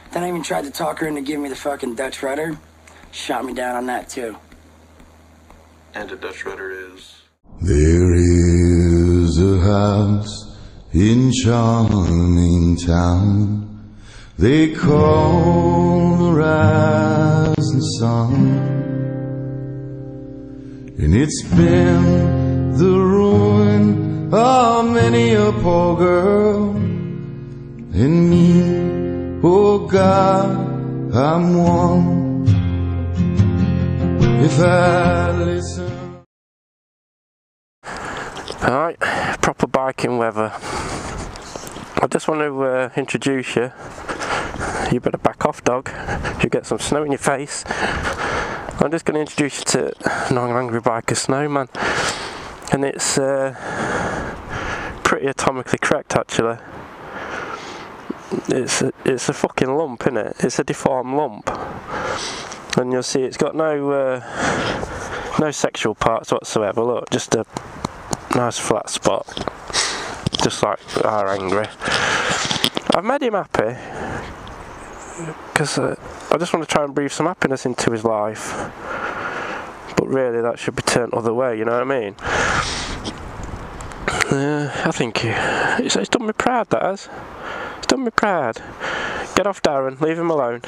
Then I even tried to talk her into giving me the fucking Dutch rudder. Shot me down on that too. And a Dutch rudder is... There is a house in charming town they call the rising sun, and it's been the ruin of many a poor girl, and me, oh God, I'm one. If I listen. Alright, proper biking weather. I just want to introduce you. You better back off, dog. You get some snow in your face. I'm just going to introduce you to nonangrybiker Snowman, and it's pretty atomically correct actually. It's a fucking lump, innit? It's a deformed lump, and you'll see it's got no sexual parts whatsoever. Look, just a nice flat spot, just like our angry. I've made him happy because I just want to try and breathe some happiness into his life, but really that should be turned other way, you know what I mean? I think it's done me proud, that has. It's done me proud. Get off, Darren, leave him alone.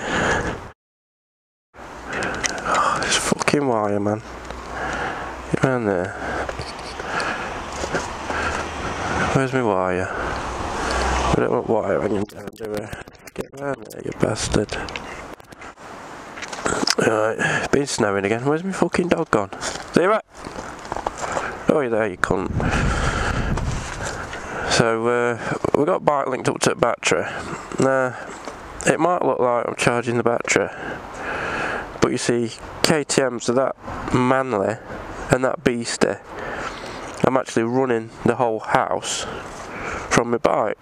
Oh, this fucking wire, man. Get round there. Where's my wire? We don't want wire hanging down, do we? Get round there, you bastard. Right, it's been snowing again. Where's my fucking dog gone? See you right? Oh, you're there, you cunt. So, we got bike linked up to the battery. Now, it might look like I'm charging the battery, but you see, KTMs are that manly and that beastie. I'm actually running the whole house from my bike,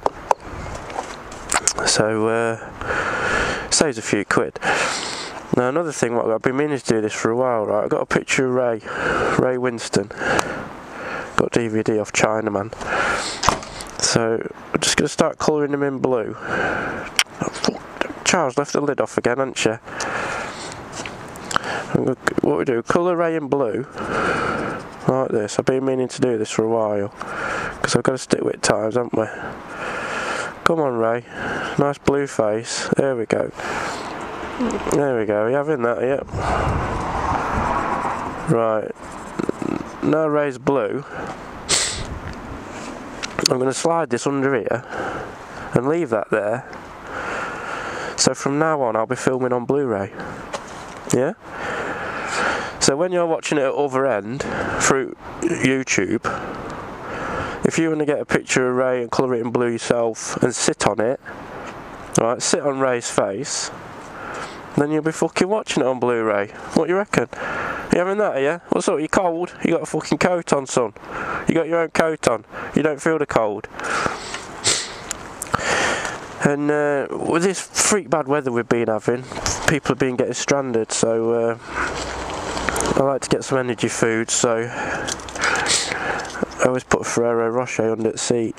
so saves a few quid. Now another thing, what I've been meaning to do this for a while, right? I got a picture of Ray Winston, got DVD off Chinaman, so I'm just going to start colouring him in blue. Charles left the lid off again, hasn't she? What we do, colour Ray in blue like this. I've been meaning to do this for a while because I've got to stick with times, haven't we? Come on, Ray, nice blue face. There we go. There we go. Are you having that yet? Right, now Ray's blue. I'm going to slide this under here and leave that there, so from now on I'll be filming on Blu-ray. Yeah? So when you're watching it at other end through YouTube, if you want to get a picture of Ray and colour it in blue yourself and sit on it, right, sit on Ray's face, then you'll be fucking watching it on Blu-ray. What do you reckon? You having that, yeah? What's up, you cold? You got a fucking coat on, son. You got your own coat on. You don't feel the cold. And with this freak bad weather we've been having, people have been getting stranded, so I like to get some energy food, so I always put Ferrero Rocher under the seat.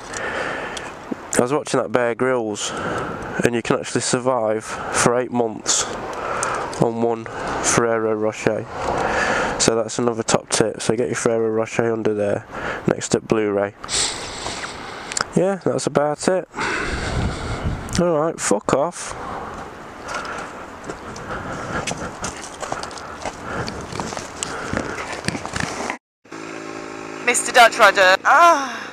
I was watching that Bear Grylls, and you can actually survive for 8 months on one Ferrero Rocher. So that's another top tip. So get your Ferrero Rocher under there, next to Blu-ray. Yeah, that's about it. Alright, fuck off. Mr. Dutch Rudder. Ah.